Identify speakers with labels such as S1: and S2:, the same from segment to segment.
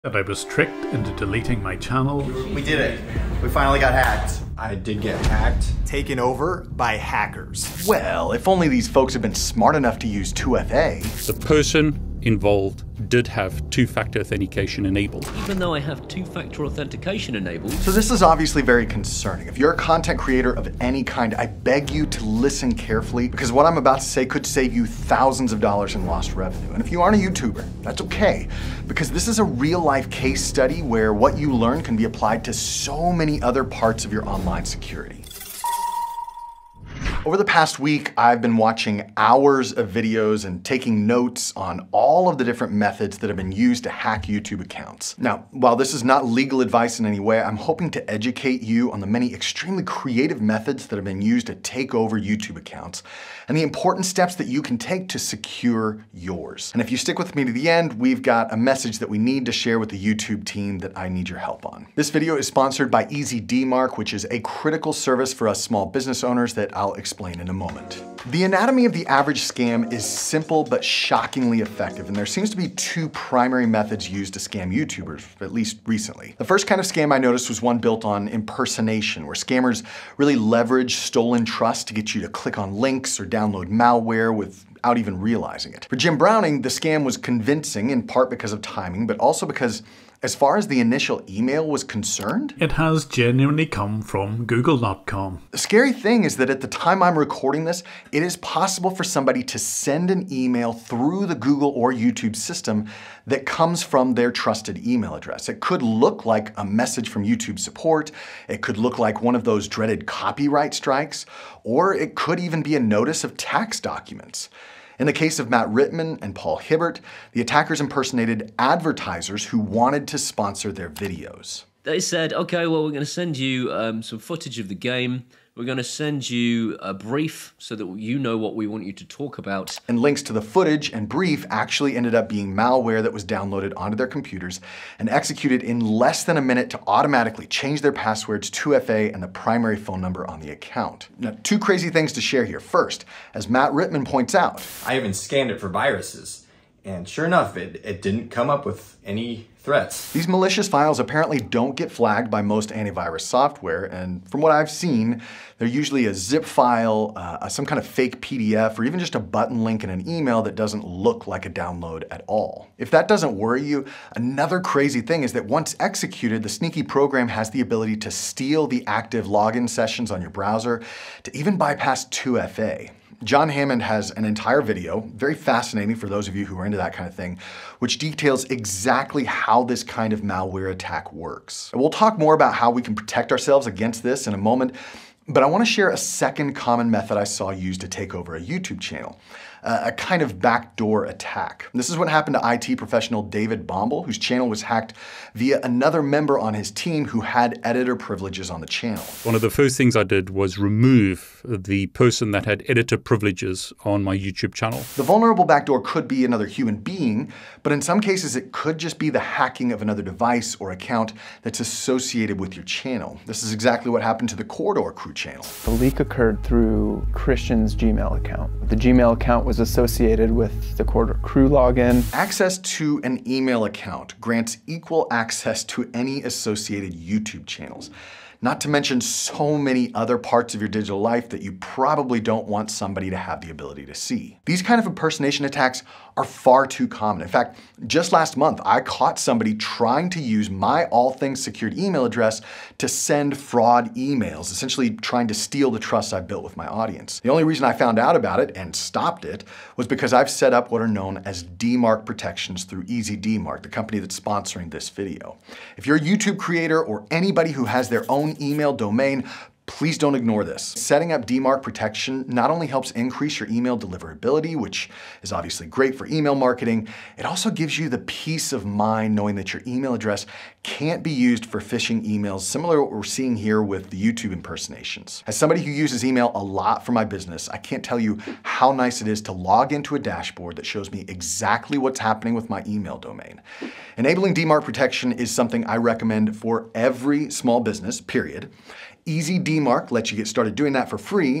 S1: That I was tricked into deleting my channel.
S2: We did it. We finally got hacked.
S3: I did get hacked.
S2: Taken over by hackers.
S3: Well, if only these folks had been smart enough to use 2FA.
S4: The person involved did have two-factor authentication enabled.
S5: Even though I have two-factor authentication enabled.
S3: So this is obviously very concerning. If you're a content creator of any kind, I beg you to listen carefully, because what I'm about to say could save you thousands of dollars in lost revenue. And if you aren't a YouTuber, that's okay, because this is a real-life case study where what you learn can be applied to so many other parts of your online security. Over the past week, I've been watching hours of videos and taking notes on all of the different methods that have been used to hack YouTube accounts. Now, while this is not legal advice in any way, I'm hoping to educate you on the many extremely creative methods that have been used to take over YouTube accounts and the important steps that you can take to secure yours. And if you stick with me to the end, we've got a message that we need to share with the YouTube team that I need your help on. This video is sponsored by EasyDMARC, which is a critical service for us small business owners that I'll explain in a moment. The anatomy of the average scam is simple but shockingly effective, and there seems to be two primary methods used to scam YouTubers, at least recently. The first kind of scam I noticed was one built on impersonation, where scammers really leverage stolen trust to get you to click on links or download malware without even realizing it. For Jim Browning, the scam was convincing, in part because of timing, but also because as far as the initial email was concerned,
S1: it has genuinely come from Google.com.
S3: The scary thing is that at the time I'm recording this, it is possible for somebody to send an email through the Google or YouTube system that comes from their trusted email address. It could look like a message from YouTube support, it could look like one of those dreaded copyright strikes, or it could even be a notice of tax documents. In the case of Matt Rittman and Paul Hibbert, the attackers impersonated advertisers who wanted to sponsor their videos.
S5: They said, okay, well, we're going to send you some footage of the game. We're going to send you a brief so that you know what we want you to talk about.
S3: And links to the footage and brief actually ended up being malware that was downloaded onto their computers and executed in less than a minute to automatically change their passwords, 2FA, and the primary phone number on the account. Now, two crazy things to share here. First, as Matt Rittman points out,
S2: I even scanned it for viruses, and sure enough, it didn't come up with any threats.
S3: These malicious files apparently don't get flagged by most antivirus software, and from what I've seen, they're usually a zip file, some kind of fake PDF, or even just a button link in an email that doesn't look like a download at all. If that doesn't worry you, another crazy thing is that once executed, the sneaky program has the ability to steal the active login sessions on your browser, to even bypass 2FA. John Hammond has an entire video, very fascinating for those of you who are into that kind of thing, which details exactly how this kind of malware attack works. And we'll talk more about how we can protect ourselves against this in a moment, but I want to share a second common method I saw used to take over a YouTube channel. A kind of backdoor attack. This is what happened to IT professional David Bombal, whose channel was hacked via another member on his team who had editor privileges on the channel.
S4: One of the first things I did was remove the person that had editor privileges on my YouTube channel.
S3: The vulnerable backdoor could be another human being, but in some cases it could just be the hacking of another device or account that's associated with your channel. This is exactly what happened to the Corridor Crew channel.
S6: The leak occurred through Christian's Gmail account. The Gmail account was associated with the Corridor Crew login.
S3: Access to an email account grants equal access to any associated YouTube channels. Not to mention so many other parts of your digital life that you probably don't want somebody to have the ability to see. These kind of impersonation attacks are far too common. In fact, just last month, I caught somebody trying to use my all things secured email address to send fraud emails, essentially trying to steal the trust I've built with my audience. The only reason I found out about it and stopped it was because I've set up what are known as DMARC protections through EasyDMARC, the company that's sponsoring this video. If you're a YouTube creator or anybody who has their own email domain, please don't ignore this. Setting up DMARC protection not only helps increase your email deliverability, which is obviously great for email marketing, it also gives you the peace of mind knowing that your email address can't be used for phishing emails, similar to what we're seeing here with the YouTube impersonations. As somebody who uses email a lot for my business, I can't tell you how nice it is to log into a dashboard that shows me exactly what's happening with my email domain. Enabling DMARC protection is something I recommend for every small business, period. EasyDMARC lets you get started doing that for free,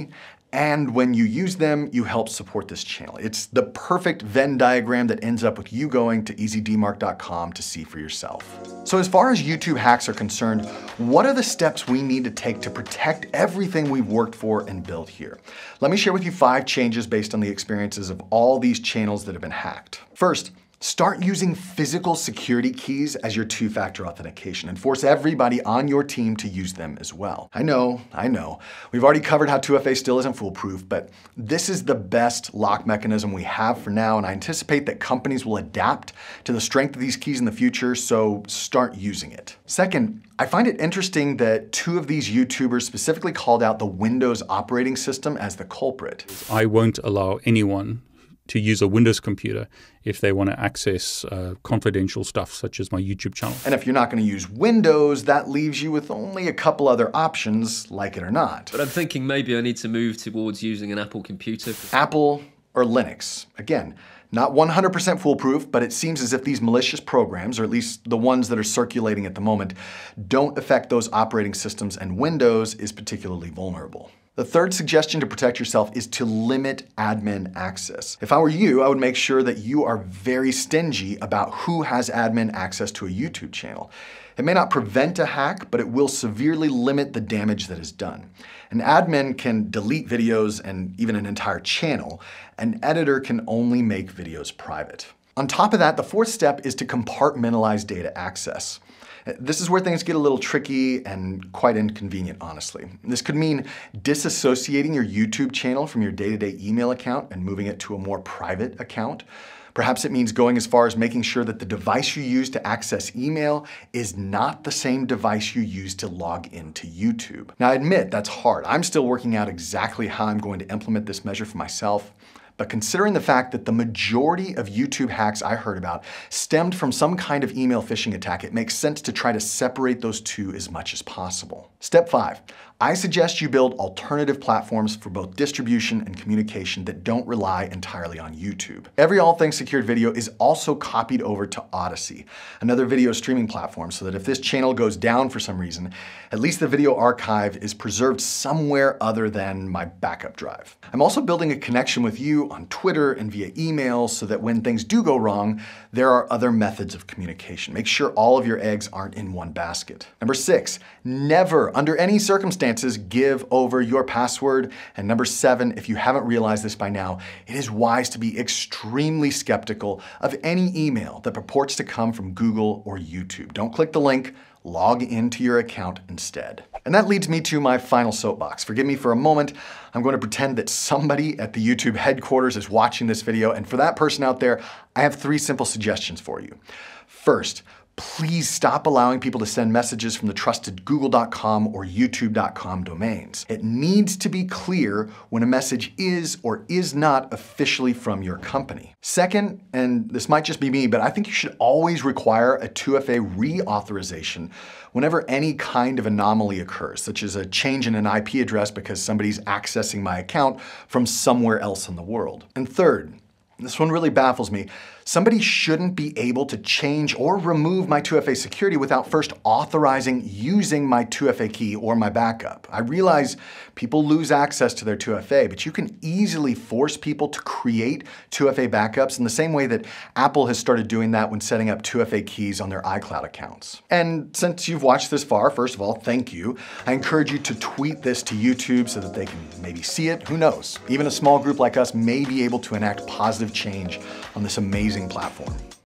S3: And when you use them, you help support this channel. It's the perfect Venn diagram that ends up with you going to EasyDMARC.com to see for yourself. So as far as YouTube hacks are concerned, what are the steps we need to take to protect everything we've worked for and built here? Let me share with you 5 changes based on the experiences of all these channels that have been hacked. First, start using physical security keys as your 2-factor authentication and force everybody on your team to use them as well. I know. We've already covered how 2FA still isn't foolproof, but this is the best lock mechanism we have for now, and I anticipate that companies will adapt to the strength of these keys in the future, so start using it. Second, I find it interesting that 2 of these YouTubers specifically called out the Windows operating system as the culprit.
S4: I won't allow anyone to use a Windows computer if they want to access confidential stuff such as my YouTube channel.
S3: And if you're not going to use Windows, that leaves you with only a couple other options, like it or not.
S5: But I'm thinking maybe I need to move towards using an Apple computer.
S3: Apple or Linux. Again, not 100% foolproof, but it seems as if these malicious programs, or at least the ones that are circulating at the moment, don't affect those operating systems, and Windows is particularly vulnerable. The third suggestion to protect yourself is to limit admin access. If I were you, I would make sure that you are very stingy about who has admin access to a YouTube channel. It may not prevent a hack, but it will severely limit the damage that is done. An admin can delete videos and even an entire channel. An editor can only make videos private. On top of that, the 4th step is to compartmentalize data access. This is where things get a little tricky and quite inconvenient, honestly. This could mean disassociating your YouTube channel from your day-to-day email account and moving it to a more private account. Perhaps it means going as far as making sure that the device you use to access email is not the same device you use to log into YouTube. Now, I admit that's hard. I'm still working out exactly how I'm going to implement this measure for myself. But considering the fact that the majority of YouTube hacks I heard about stemmed from some kind of email phishing attack, it makes sense to try to separate those 2 as much as possible. Step 5, I suggest you build alternative platforms for both distribution and communication that don't rely entirely on YouTube. Every All Things Secured video is also copied over to Odyssey, another video streaming platform, so that if this channel goes down for some reason, at least the video archive is preserved somewhere other than my backup drive. I'm also building a connection with you on Twitter and via email so that when things do go wrong, there are other methods of communication. Make sure all of your eggs aren't in one basket. Number 6, never, under any circumstances, give over your password. And number 7, if you haven't realized this by now, it is wise to be extremely skeptical of any email that purports to come from Google or YouTube. Don't click the link. Log into your account instead. And that leads me to my final soapbox. Forgive me for a moment. I'm going to pretend that somebody at the YouTube headquarters is watching this video, and for that person out there, I have 3 simple suggestions for you. First, please stop allowing people to send messages from the trusted google.com or youtube.com domains. It needs to be clear when a message is or is not officially from your company. Second, and this might just be me, but I think you should always require a 2FA reauthorization whenever any kind of anomaly occurs, such as a change in an IP address because somebody's accessing my account from somewhere else in the world. And third, this one really baffles me. Somebody shouldn't be able to change or remove my 2FA security without first authorizing using my 2FA key or my backup. I realize people lose access to their 2FA, but you can easily force people to create 2FA backups in the same way that Apple has started doing that when setting up 2FA keys on their iCloud accounts. And since you've watched this far, first of all, thank you. I encourage you to tweet this to YouTube so that they can maybe see it. Who knows? Even a small group like us may be able to enact positive change on this amazing platform.